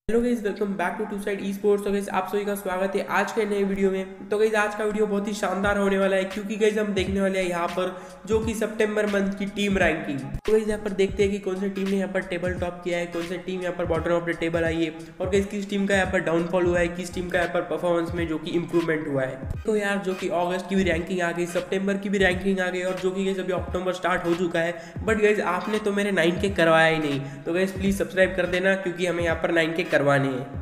Hello guys, welcome back to side e sports. तो guys आप सभी का स्वागत है आज के नए वीडियो में। तो गाइस आज का वीडियो बहुत ही शानदार होने वाला है क्योंकि गाइस हम देखने वाले हैं यहाँ पर जो कि सितंबर मंथ की टीम रैंकिंग। तो गाइस यहाँ पर देखते हैं कि कौन सी टीम ने यहाँ पर टेबल टॉप किया है, कौन सी टीम यहाँ पर बॉटम ऑफ द टेबल आई है और गाइस किस टीम का यहाँ पर डाउनफॉल हुआ है, किस टीम का यहाँ पर परफॉर्मेंस में जो कि इंप्रूवमेंट हुआ है। तो यार जो कि अगस्त की भी रैंकिंग आ गई, सितंबर की भी रैंकिंग आ गई और जो कि गाइस अभी अक्टूबर स्टार्ट हो चुका है। बट गाइस आपने तो मेरे 9K करवाया ही नहीं, तो गाइस प्लीज सब्सक्राइब कर देना क्योंकि हमें यहाँ पर 9K करवाने हैं।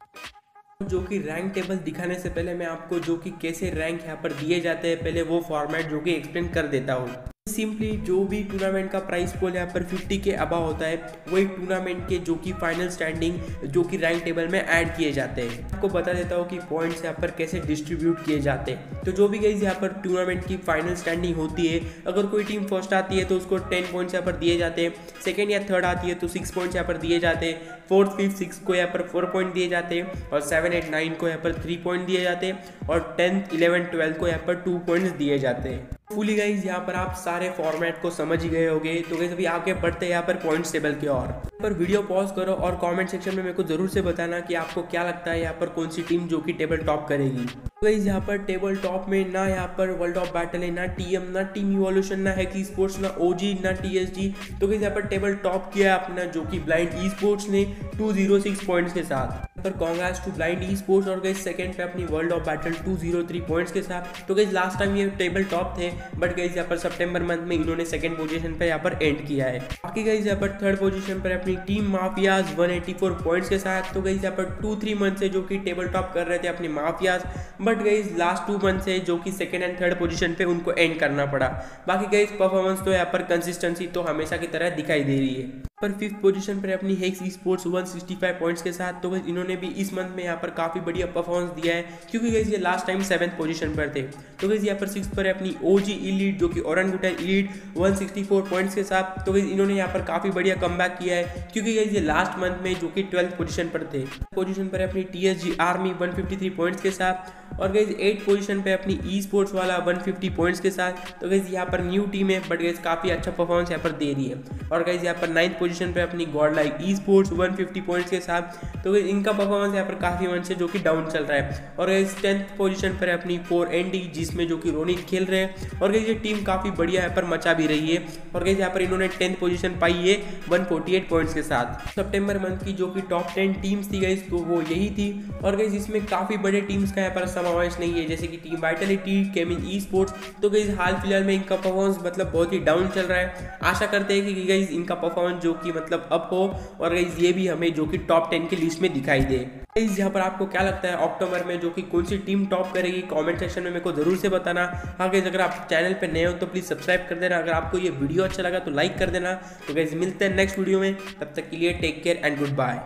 जो कि रैंक टेबल दिखाने से पहले मैं आपको जो कि कैसे रैंक यहाँ पर दिए जाते हैं पहले वो फॉर्मेट जो कि एक्सप्लेन कर देता हूँ। सिंपली जो भी टूर्नामेंट का प्राइस पोल यहाँ पर 50 के अबव होता है वही टूर्नामेंट के जो कि फाइनल स्टैंडिंग जो कि रैंक टेबल में ऐड किए जाते हैं। आपको बता देता हूँ कि पॉइंट्स यहाँ पर कैसे डिस्ट्रीब्यूट किए जाते हैं। तो जो भी गाइस यहाँ पर टूर्नामेंट की फाइनल स्टैंडिंग होती है, अगर कोई टीम फर्स्ट आती है तो उसको 10 पॉइंट्स यहाँ पर दिए जाते हैं, सेकेंड या थर्ड आती है तो 6 पॉइंट्स यहाँ पर दिए जाते हैं, फोर्थ फिफ्थ 6 को यहाँ पर 4 पॉइंट दिए जाते हैं और 7 8 9 को यहाँ पर 3 पॉइंट दिए जाते हैं और 10th 11th 12th को यहाँ पर 2 पॉइंट्स दिए जाते हैं। फुली गाइज यहाँ पर आप सारे फॉर्मेट को समझ ही गए होंगे। तो गाइज अभी आगे बढ़ते हैं यहाँ पर पॉइंट्स टेबल की ओर। पर वीडियो पॉज करो और कमेंट सेक्शन में मेरे को जरूर से बताना कि आपको क्या लगता है यहाँ पर कौन सी टीम जो कि टेबल टॉप करेगी। गाइज यहाँ पर टेबल टॉप में ना यहाँ पर वर्ल्ड ऑफ बैटल है, ना टीएम, ना टीम इवोल्यूशन, ना हैकी स्पोर्ट्स, ना ओजी, ना टीएसजी। तो गाइज यहाँ पर टेबल टॉप किया है अपना जो कि ब्लाइंड ई स्पोर्ट्स ने 206 पॉइंट्स के साथ। पर congrats to blind e sports और गाइज सेकंड पे अपनी वर्ल्ड ऑफ बैटल 203 पॉइंट्स के साथ। तो गाइज लास्ट टाइम ये टेबल टॉप थे बट गाइज यहाँ पर सितंबर मंथ में इन्होंने सेकंड पोजीशन पे यहाँ पर एंड किया है। बाकी गाइज यहाँ पर थर्ड पोजीशन पर अपनी टीम माफियाज 184 पॉइंट्स के साथ। तो गाइज यहाँ पर 2-3 मंथ से जो कि टेबल टॉप कर रहे थे अपनी mafias, but guys last 2 month से जो कि सेकंड एंड थर्ड पोजीशन पे उनको एंड करना पड़ा। बाकी गाइज परफॉर्मेंस तो यहाँ पर कंसिस्टेंसी तो हमेशा की तरह दिखाई दे रही है। पर फिफ्थ पोजीशन पर अपनी हेक्स ई स्पोर्ट्स 165 पॉइंट्स के साथ। तो इन्होंने भी इस मंथ में यहाँ पर काफी बढ़िया परफॉर्मेंस दिया है क्योंकि गाइस ये लास्ट टाइम 7th पोजीशन पर थे। तो गाइस यहाँ पर 6th पर अपनी ओजी इलीट जो कि ओरंगुटन इलीट 164 पॉइंट्स के साथ। तो गाइस इन्होंने यहाँ पर काफी बढ़िया कमबैक किया है क्योंकि गाइस ये लास्ट मंथ में जो कि 12th पोजीशन पर थे। पोजीशन पर अपनी टीएसजी आर्मी 153 पॉइंट्स के साथ और गाइस 8th पोजीशन पे अपनी ई स्पोर्ट्स वाला 150 पॉइंट्स के साथ। तो गाइस यहाँ पर न्यू टीम है बट गाइस काफी अच्छा परफॉर्मेंस यहाँ पर दे रही है। और गाइस यहाँ पर 9th पोजीशन पे अपनी god like e sports 150 points के साथ। तो गाइस इनका परफॉर्मेंस यहाँ पर काफी मंथ से जो कि डाउन चल रहा है। और गाइस 10th पोजीशन पर अपनी 4ND जिसमें जो कि रोनित खेल रहे हैं और गाइस ये टीम काफी बढ़िया यहाँ पर मचा भी रही है। और गाइस यहाँ पर इन्होंने 10th पोजीशन पाई है 148 पॉइंट्स के साथ। सितंबर मंथ की जो कि टॉप 10 टीम्स थी गाइस तो वो यही थी। और गाइस इसमें काफी बड़े टीम्स का यहाँ पर समावेश नहीं है जैसे कि team vitality, Chemin e sports. तो गाइस हाल फिलहाल में इनका परफॉर्मेंस मतलब बहुत ही डाउन चल रहा है। आशा करते हैं कि गाइस इनका परफॉर्मेंस जो कि मतलब अप हो और गाइस ये भी हमें जो कि टॉप 10 की लिस्ट में दिखाई दे। गाइस यहाँ पर आपको क्या लगता है अक्टूबर में जो कि कौन सी टीम टॉप करेगी, कमेंट सेक्शन में मेरे को जरूर से बताना। हाँ गाइस अगर आप चैनल पे नए हो तो प्लीज सब्सक्राइब कर देना। अगर आपको ये वीडियो अच्छा लगा तो लाइक कर देना। तो गाइस मिलते हैं नेक्स्ट वीडियो में, तब तक के लिए take care and good bye.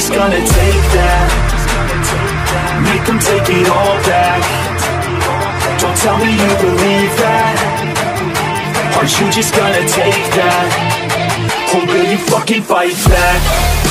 Make them take it all back. Don't tell me you believe that. Are you just gonna take that? Or will you fucking fight back?